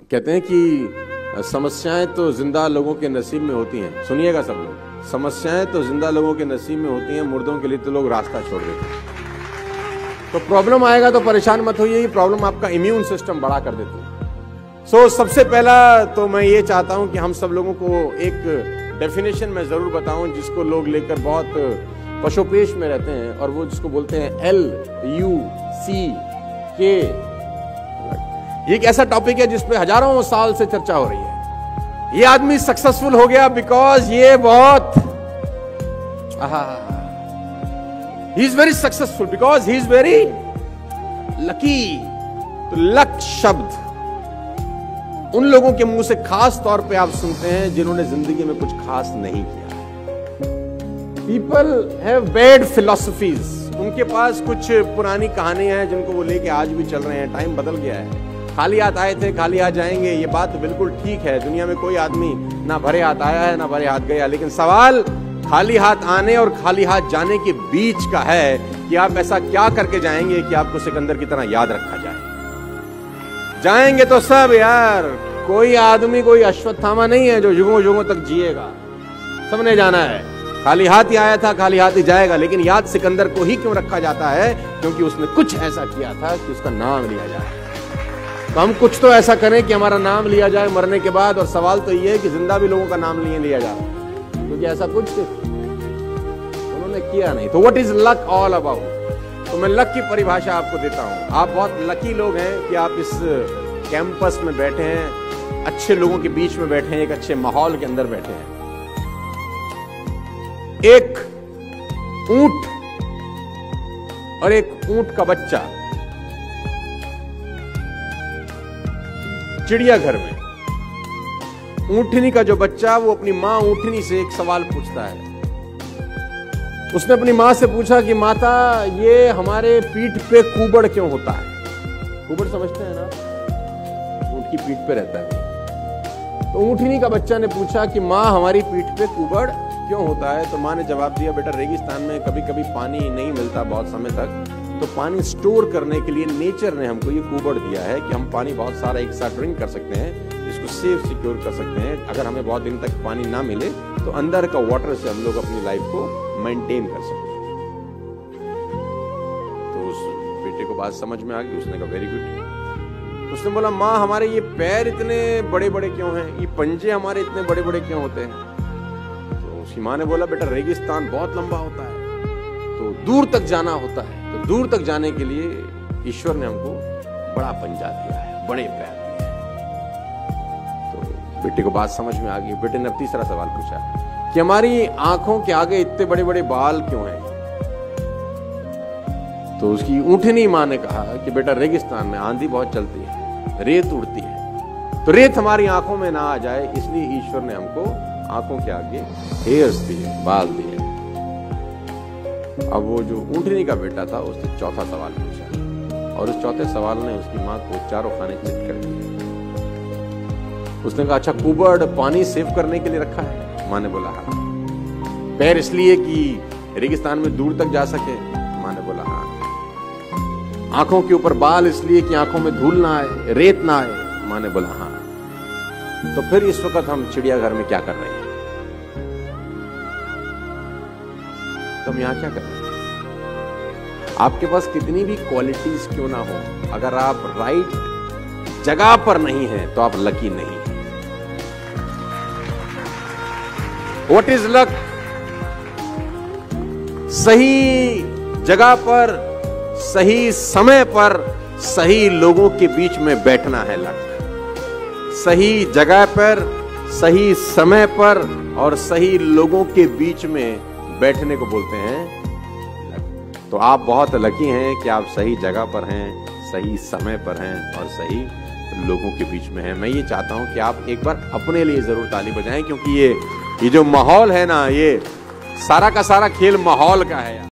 कहते हैं कि समस्याएं तो जिंदा लोगों के नसीब में होती हैं। सुनिएगा सब लोग, समस्याएं तो जिंदा लोगों के नसीब में होती हैं, मुर्दों के लिए तो लोग रास्ता छोड़ देते हैं। तो प्रॉब्लम आएगा तो परेशान मत होइए, ये प्रॉब्लम आपका इम्यून सिस्टम बढ़ा कर देती है। सबसे पहला तो मैं ये चाहता हूं कि हम सब लोगों को एक डेफिनेशन मैं जरूर बताऊं जिसको लोग लेकर बहुत पशोपेश में रहते हैं, और वो जिसको बोलते हैं LUCK। ये एक ऐसा टॉपिक है जिसपे हजारों साल से चर्चा हो रही है। ये आदमी सक्सेसफुल हो गया बिकॉज ये बहुत ही is very successful because he is very lucky. तो लक शब्द उन लोगों के मुंह से खास तौर पे आप सुनते हैं जिन्होंने जिंदगी में कुछ खास नहीं किया। पीपल हैव बैड फिलॉसफीज, उनके पास कुछ पुरानी कहानियां हैं जिनको वो लेके आज भी चल रहे हैं। टाइम बदल गया है, खाली हाथ आए थे खाली हाथ जाएंगे, ये बात बिल्कुल ठीक है। दुनिया में कोई आदमी ना भरे हाथ आया है ना भरे हाथ गया, लेकिन सवाल खाली हाथ आने और खाली हाथ जाने के बीच का है कि आप ऐसा क्या करके जाएंगे कि आपको सिकंदर की तरह याद रखा जाए। जाएंगे तो सब यार, कोई आदमी कोई अश्वत्थामा नहीं है जो युगों युगों तक जिएगा। सबने जाना है, खाली हाथ ही आया था खाली हाथ ही जाएगा। लेकिन याद सिकंदर को ही क्यों रखा जाता है? क्योंकि उसने कुछ ऐसा किया था कि उसका नाम लिया जाए। तो हम कुछ तो ऐसा करें कि हमारा नाम लिया जाए मरने के बाद। और सवाल तो ये है कि जिंदा भी लोगों का नाम लिया जाए, क्योंकि ऐसा कुछ उन्होंने किया नहीं। तो what is luck all about? तो मैं लक की परिभाषा आपको देता हूं। आप बहुत लकी लोग हैं कि आप इस कैंपस में बैठे हैं, अच्छे लोगों के बीच में बैठे हैं, एक अच्छे माहौल के अंदर बैठे हैं। एक ऊंट और एक ऊंट का बच्चा चिड़ियाघर में, ऊंटनी का जो बच्चा वो अपनी मां ऊंटनी से एक सवाल पूछता है। उसने अपनी मां से पूछा कि माता, ये हमारे पीठ पे कुबड़ क्यों होता है? कुबड़ समझते हैं ना, ऊंट की पीठ पे रहता है। तो ऊंटनी का बच्चा ने पूछा कि मां, हमारी पीठ पे कुबड़ क्यों होता है? तो मां ने जवाब दिया, बेटा रेगिस्तान में कभी कभी पानी नहीं मिलता बहुत समय तक, तो पानी स्टोर करने के लिए नेचर ने हमको ये कुबड़ दिया है कि हम पानी बहुत सारा एक साथ ड्रिंक कर सकते हैं, इसको सेफ सिक्योर कर सकते हैं। अगर हमें बहुत दिन तक पानी ना मिले तो अंदर का वाटर से हम लोग अपनी लाइफ को मेंटेन कर सकते हैं। तो उस बेटे को बात समझ में आ गई, उसने कहा वेरी गुड। उसने बोला, माँ हमारे ये पैर इतने बड़े बड़े क्यों हैं, ये पंजे हमारे इतने बड़े बड़े क्यों होते हैं? तो उसकी माँ ने बोला, बेटा रेगिस्तान बहुत लंबा होता है, तो दूर तक जाना होता है, तो दूर तक जाने के लिए ईश्वर ने हमको बड़ा पंजा दिया है, बड़े पैर दिए हैं। तो बेटे को बात समझ में आ गई। बेटे ने तीसरा सवाल पूछा कि हमारी आंखों के आगे इतने बड़े बड़े बाल क्यों हैं? तो उसकी ऊंटनी मां ने कहा कि बेटा रेगिस्तान में आंधी बहुत चलती है, रेत उड़ती है, तो रेत हमारी आंखों में ना आ जाए, इसलिए ईश्वर ने हमको आंखों के आगे हेयर्स दिए, बाल दिए। अब वो जो ऊंटनी का बेटा था उसने चौथा सवाल पूछा, और उस चौथे सवाल ने उसकी मां को चारों खाने चित कर दिए। उसने कहा, अच्छा कुबड़ पानी सेव करने के लिए रखा है? मां ने बोला हाँ। पैर इसलिए कि रेगिस्तान में दूर तक जा सके? मां ने बोला हाँ। आंखों के ऊपर बाल इसलिए कि आंखों में धूल ना आए, रेत ना आए? मां ने बोला हाँ। तो फिर इस वक्त हम चिड़ियाघर में क्या कर रहे हैं? तो हम यहां क्या कर रहे हैं? आपके पास कितनी भी क्वालिटीज क्यों ना हो, अगर आप राइट जगह पर नहीं हैं तो आप लकी नहीं हैं। What is luck? सही जगह पर सही समय पर सही लोगों के बीच में बैठना है लक। सही जगह पर सही समय पर और सही लोगों के बीच में बैठने को बोलते हैं लक। तो आप बहुत लकी हैं कि आप सही जगह पर हैं, सही समय पर हैं और सही लोगों के बीच में हैं। मैं ये चाहता हूं कि आप एक बार अपने लिए जरूर ताली बजाएं, क्योंकि ये जो माहौल है ना, ये सारा का सारा खेल माहौल का है।